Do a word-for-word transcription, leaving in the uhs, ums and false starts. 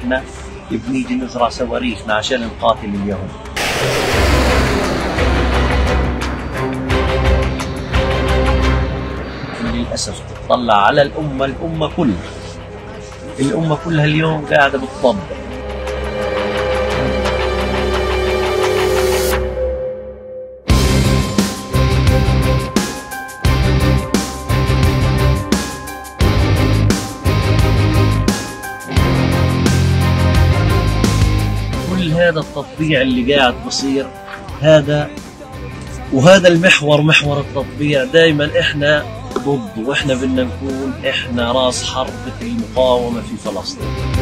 احنا بنيجي نزرع صواريخنا عشان نقاتل اليهود. للأسف تطلع على الأمة الأمة كلها الأمة كلها اليوم قاعدة بتطبق. كل هذا التطبيع اللي قاعد بصير هذا، وهذا المحور محور التطبيع دائما احنا ضد، واحنا بدنا نكون احنا راس حربة المقاومة في فلسطين.